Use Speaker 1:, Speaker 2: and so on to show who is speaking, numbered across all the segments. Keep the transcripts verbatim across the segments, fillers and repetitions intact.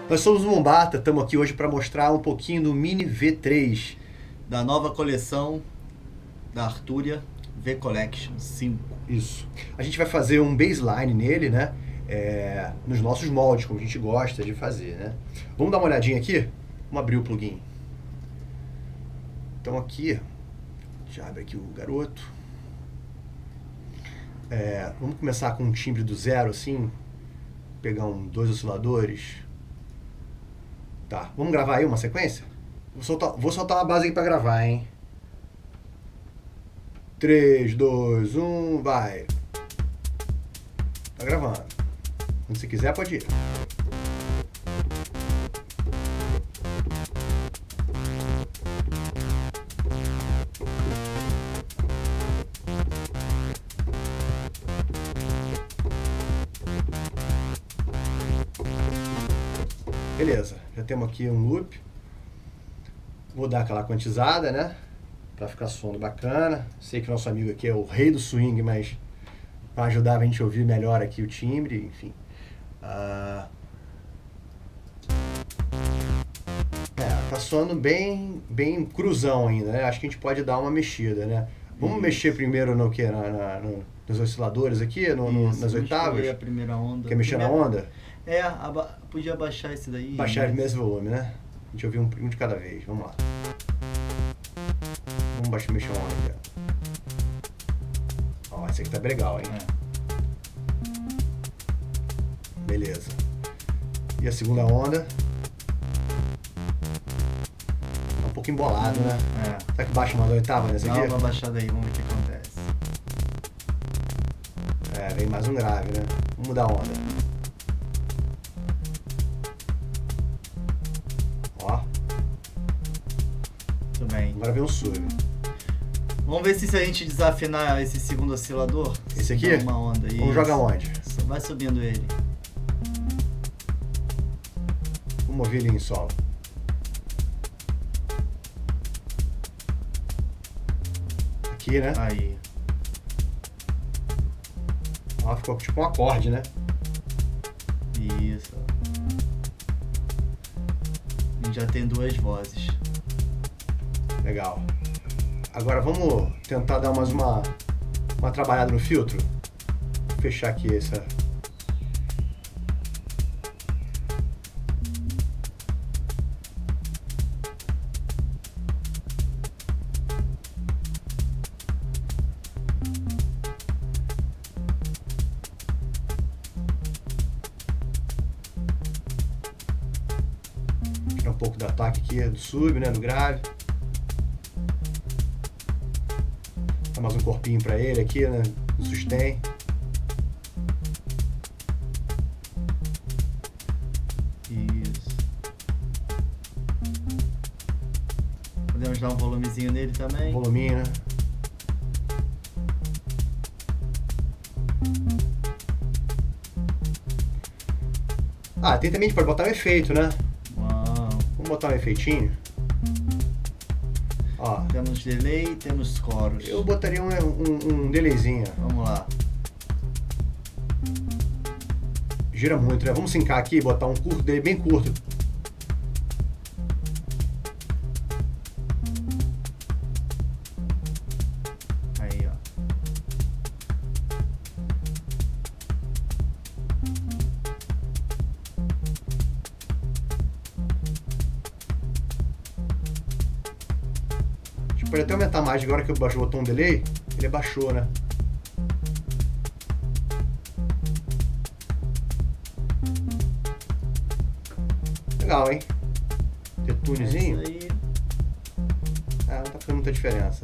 Speaker 1: Nós somos o Mumbata, estamos aqui hoje para mostrar um pouquinho do Mini V três.
Speaker 2: Da nova coleção da Arturia V Collection cinco.
Speaker 1: Isso. A gente vai fazer um baseline nele, né? É, nos nossos moldes, como a gente gosta de fazer, né? Vamos dar uma olhadinha aqui? Vamos abrir o plugin. Então aqui, já abre aqui o garoto. É, vamos começar com um timbre do zero, assim. Pegar um, dois osciladores. Tá, vamos gravar aí uma sequência? Vou soltar, vou soltar uma base aí pra gravar, hein? três, dois, um, vai! Tá gravando. Quando você quiser, pode ir. Beleza, já temos aqui um loop. Vou dar aquela quantizada, né? Pra ficar som bacana. Sei que nosso amigo aqui é o rei do swing, mas para ajudar a gente a ouvir melhor aqui o timbre, enfim. Ah... É, tá soando bem, bem cruzão ainda, né? Acho que a gente pode dar uma mexida, né? Vamos Isso. mexer primeiro no que? Na, na, no, nos osciladores aqui, no, no, nas oitavas?
Speaker 2: A primeira onda.
Speaker 1: Quer mexer
Speaker 2: primeira...
Speaker 1: na onda?
Speaker 2: É, aba... podia baixar esse daí.
Speaker 1: Baixar mas... o mesmo volume, né? A gente ouviu um, um de cada vez. Vamos lá. Vamos baixar, mexer uma onda aqui, ó. Ó, esse aqui tá legal, hein? É. Beleza. E a segunda onda? Tá um pouco embolado, né? É. Será que baixa uma da oitava nessa aqui?
Speaker 2: Dá uma baixada aí, vamos ver o que acontece.
Speaker 1: É, vem mais um grave, né? Vamos mudar a onda. Ó.
Speaker 2: Muito bem.
Speaker 1: Agora vem um sub.
Speaker 2: Vamos ver se, se a gente desafinar esse segundo oscilador.
Speaker 1: Esse aqui?
Speaker 2: Uma onda aí.
Speaker 1: Vamos jogar onde?
Speaker 2: Vai subindo ele.
Speaker 1: Vamos ouvir ele em solo. Aqui, né?
Speaker 2: Aí.
Speaker 1: Ó, ficou tipo um acorde, né?
Speaker 2: Isso. A gente já tem duas vozes.
Speaker 1: Legal. Agora vamos tentar dar mais uma, uma trabalhada no filtro. Vou fechar aqui essa. Tirar um pouco do ataque aqui, do sub, né, do grave. Dá mais um corpinho pra ele aqui, né? No sustain.
Speaker 2: Isso. Podemos dar um volumezinho nele também.
Speaker 1: Voluminho, né? Ah, tem também, a gente pode botar um efeito, né?
Speaker 2: Uau.
Speaker 1: Vamos botar um efeitinho. Ó.
Speaker 2: Temos delay, temos coros.
Speaker 1: Eu botaria um, um, um delayzinho.
Speaker 2: Vamos lá.
Speaker 1: Gira muito, né? Vamos sincar aqui e botar um curto dele bem curto.
Speaker 2: Aí, ó.
Speaker 1: Pode até aumentar mais, agora que eu baixo o botão delay, ele abaixou, né? Legal, hein? Detunezinho. Ah, não tá fazendo muita diferença.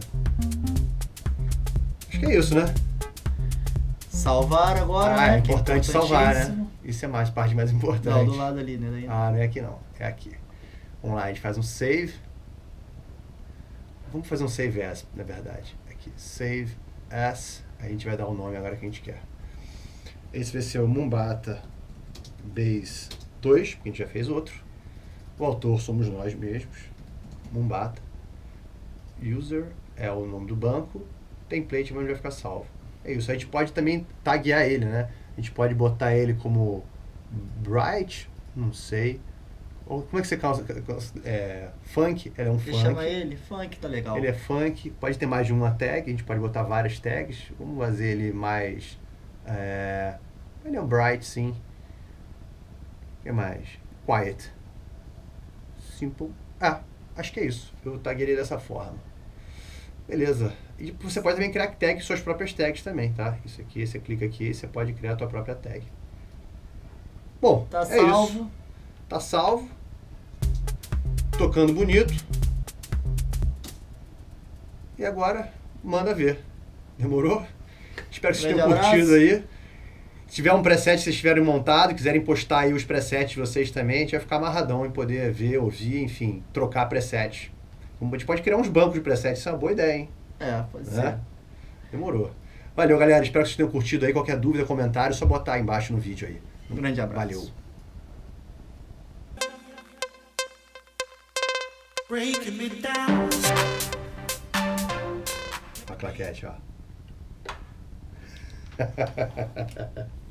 Speaker 1: Acho que é isso, né?
Speaker 2: Salvar agora,
Speaker 1: ah,
Speaker 2: né?
Speaker 1: é importante salvar, né? Isso é mais parte mais importante.
Speaker 2: Não, do lado ali, né?
Speaker 1: Ah, não é aqui não, é aqui. Vamos lá, a gente faz um save. Vamos fazer um save as, na verdade. Aqui, save as. A gente vai dar o nome agora que a gente quer. Esse vai ser o Mumbata Bass dois, porque a gente já fez outro. O autor somos nós mesmos. Mumbata. User é o nome do banco. Template onde vai ficar salvo. É isso. A gente pode também taguear ele, né? A gente pode botar ele como Bright, não sei. Ou como é que você causa? É, funk, ele é um
Speaker 2: Você
Speaker 1: funk.
Speaker 2: chama ele, funk tá legal.
Speaker 1: Ele é funk, pode ter mais de uma tag, a gente pode botar várias tags. Vamos fazer ele mais... É, ele é um bright, sim. O que mais? Quiet. Simple. Ah, acho que é isso. Eu taguei dessa forma. Beleza. E você pode também criar tags, suas próprias tags também, tá? Isso aqui, você clica aqui, você pode criar a tua própria tag. Bom,
Speaker 2: Tá
Speaker 1: é
Speaker 2: salvo.
Speaker 1: isso. Tá salvo. Tocando bonito. E agora, manda ver. Demorou? Espero que vocês tenham
Speaker 2: Grande
Speaker 1: curtido
Speaker 2: abraço.
Speaker 1: aí. Se tiver um preset que vocês tiverem montado, quiserem postar aí os presets de vocês também, a gente vai ficar amarradão em poder ver, ouvir, enfim, trocar presets. A gente pode criar uns bancos de presets, isso é uma boa ideia, hein?
Speaker 2: É, pode
Speaker 1: Né?
Speaker 2: ser.
Speaker 1: Demorou. Valeu, galera. Espero que vocês tenham curtido aí. Qualquer dúvida, comentário, é só botar aí embaixo no vídeo aí.
Speaker 2: Um grande abraço.
Speaker 1: Valeu.
Speaker 3: Breaking me down.
Speaker 1: A claquete, ó.